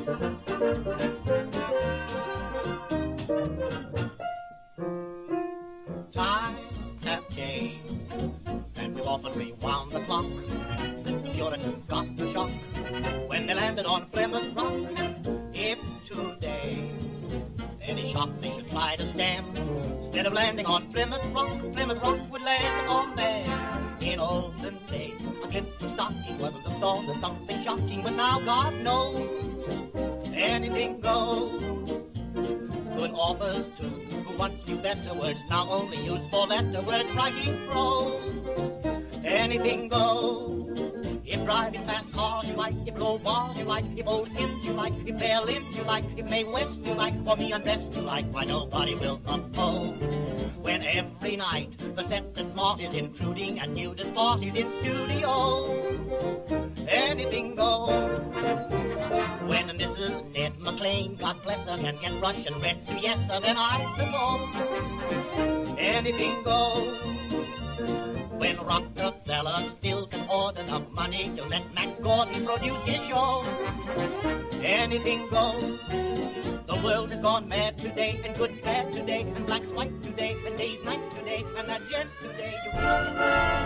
Times have changed, and we've often rewound the clock since the Puritans got the shock when they landed on Plymouth Rock. If today any shock they should try to stem, instead of landing on Plymouth Rock would land on them. In olden days, a glimpse of stocking wasn't the thought of something shocking, but now God knows anything goes. Good authors too, who once knew better words, now only use four-letter words, writing prose. Anything goes. If driving fast cars you like, if low bars you like, if old hymns you like, if fair limbs you like, if Mae West you like, or me undressed you like, why nobody will oppose. When every night the set that's smart is intruding and nude and parties in studio, anything goes. When Mrs. Ned McLean, God bless her, can get Russian red to yes, then I suppose anything goes. When Rockefeller still can hoard enough money to let Max Gordon produce his show, anything goes. The world has gone mad today, and good's bad today, and black's white today, and day's night today, and that gent today.